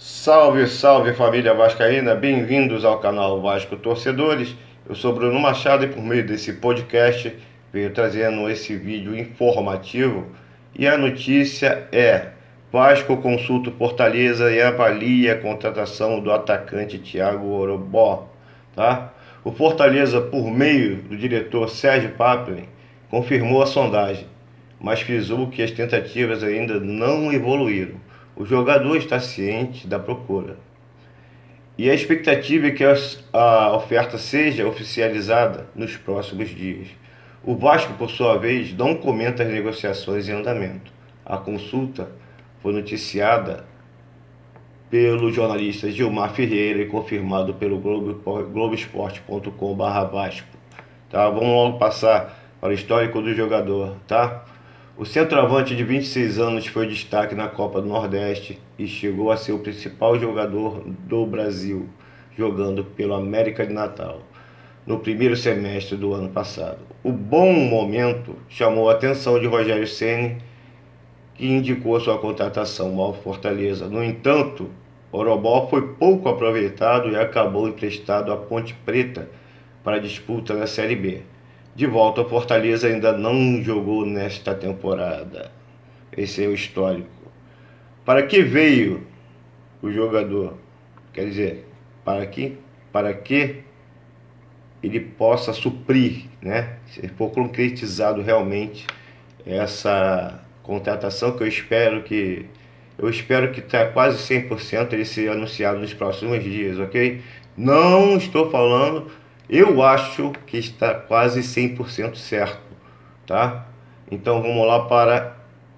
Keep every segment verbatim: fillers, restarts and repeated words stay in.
Salve, salve família vascaína, bem-vindos ao canal Vasco Torcedores. Eu sou Bruno Machado e por meio desse podcast venho trazendo esse vídeo informativo. E a notícia é: Vasco consulta o Fortaleza e avalia a contratação do atacante Thiago Orobó, tá? O Fortaleza, por meio do diretor Sérgio Paplin, confirmou a sondagem, mas frisou que as tentativas ainda não evoluíram. O jogador está ciente da procura e a expectativa é que a oferta seja oficializada nos próximos dias. O Vasco, por sua vez, não comenta as negociações em andamento. A consulta foi noticiada pelo jornalista Gilmar Ferreira e confirmado pelo Globoesporte ponto com barra Vasco. Tá? Vamos logo passar para o histórico do jogador, tá? O centroavante de vinte e seis anos foi destaque na Copa do Nordeste e chegou a ser o principal jogador do Brasil, jogando pelo América de Natal, no primeiro semestre do ano passado. O bom momento chamou a atenção de Rogério Ceni, que indicou sua contratação ao Fortaleza. No entanto, Orobó foi pouco aproveitado e acabou emprestado à Ponte Preta para a disputa da Série B. De volta ao Fortaleza, ainda não jogou nesta temporada. Esse é o histórico. Para que veio o jogador? Quer dizer, para que, para que ele possa suprir, né? Se for concretizado realmente essa contratação, que eu espero que eu espero que está quase cem por cento ele ser anunciado nos próximos dias, ok? Não estou falando. Eu acho que está quase cem por cento certo, tá? Então vamos lá para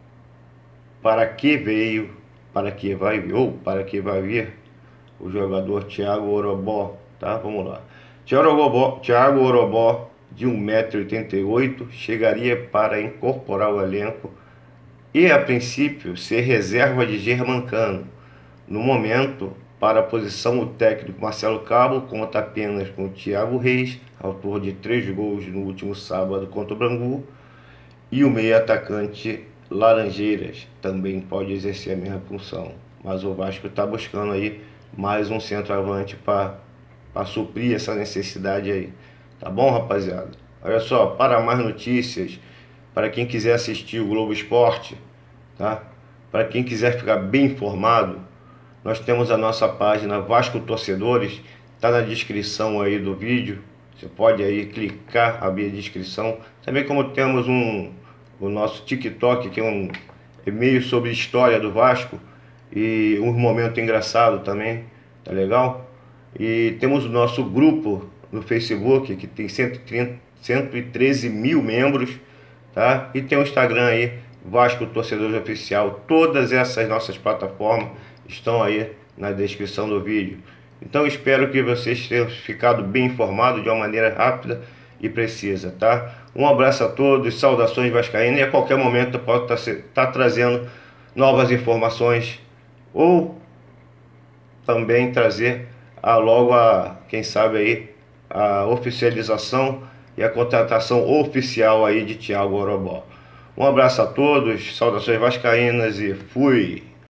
para que veio, para que vai vir, ou para que vai vir o jogador Thiago Orobó, tá? Vamos lá. Thiago Orobó, Thiago Orobó, de um metro e oitenta e oito, chegaria para incorporar o elenco e, a princípio, ser reserva de Germancano. No momento, para a posição, o técnico Marcelo Cabo conta apenas com o Thiago Reis, autor de três gols no último sábado contra o Bangu, e o meio-atacante Laranjeiras também pode exercer a mesma função. Mas o Vasco está buscando aí mais um centroavante para suprir essa necessidade aí. Tá bom, rapaziada? Olha só, para mais notícias, para quem quiser assistir o Globo Esporte, tá? Para quem quiser ficar bem informado, nós temos a nossa página Vasco Torcedores, está na descrição aí do vídeo. Você pode aí clicar, abrir a descrição. Também como temos um, o nosso TikTok, que é um é meio sobre história do Vasco e um momento engraçado também, tá legal? E temos o nosso grupo no Facebook, que tem cento e treze mil membros, tá? E tem o Instagram aí, Vasco Torcedores Oficial. Todas essas nossas plataformas estão aí na descrição do vídeo. Então espero que vocês tenham ficado bem informados de uma maneira rápida e precisa, tá? Um abraço a todos, saudações vascaínas, e a qualquer momento eu posso estar tá, tá trazendo novas informações ou também trazer a, logo a, quem sabe aí, a oficialização e a contratação oficial aí de Thiago Orobó. Um abraço a todos, saudações vascaínas e fui!